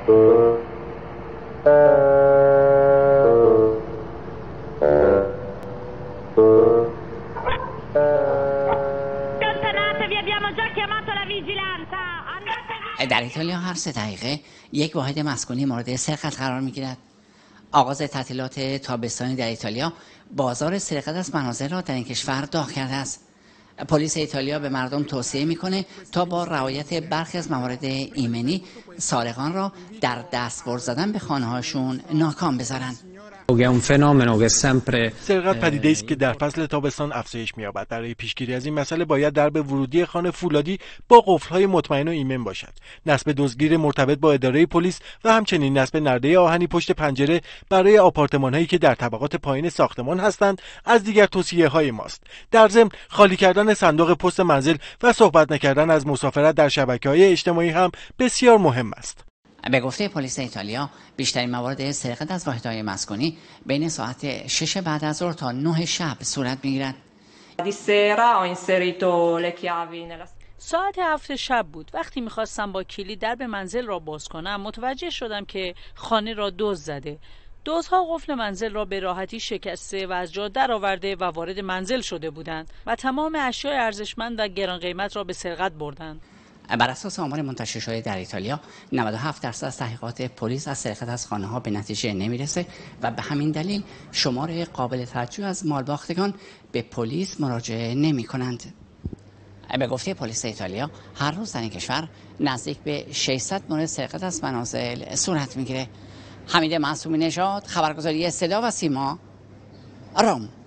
در ایتالیا هر 3 دقیقه یک واحد مسکونی مورد سرقت قرار میگیرد. آغاز تعطیلات تابستانی در ایتالیا بازار سرقت از منازل را در این کشور داغ کرده است. پلیس ایتالیا به مردم توصیه میکنه تا با رعایت برخی از موارد ایمنی سارقان را در دستبرد زدن به خانه‌هاشون ناکام بذارن. سرقت پدیده است که در فصل تابستان افزایش می‌یابد. برای پیشگیری از این مسئله باید درب ورودی خانه فولادی با قفل‌های مطمئن و ایمن باشد. نصب دزدگیر مرتبط با اداره پلیس و همچنین نصب نرده آهنی پشت پنجره برای آپارتمان‌هایی که در طبقات پایین ساختمان هستند از دیگر توصیه‌های ماست. در ضمن خالی کردن صندوق پست منزل و صحبت نکردن از مسافرت در شبکه‌های اجتماعی هم بسیار مهم است. به گفته پلیس ایتالیا بیشترین موارد سرقت از واحدهای مسکونی بین ساعت 6 بعد از ظهر تا 9 شب صورت می‌گیرد. ساعت 7 شب بود. وقتی می‌خواستم با کلید درب منزل را باز کنم متوجه شدم که خانه را دزد زده. دزدها قفل منزل را به راحتی شکسته و از جا درآورده و وارد منزل شده بودند و تمام اشیاء ارزشمند و گران قیمت را به سرقت بردند. بر اساس آمار منتشر شده در ایتالیا 97% از تحقیقات پلیس از سرقت از خانه‌ها به نتیجه نمیرسه و به همین دلیل شمار قابل توجه از مالباختگان به پلیس مراجعه نمی‌کنند. به گفته پلیس ایتالیا هر روز در این کشور نزدیک به 600 مورد سرقت از منازل صورت میگیره. حمید معصومی نژاد، خبرگزاری صدا و سیما، رم.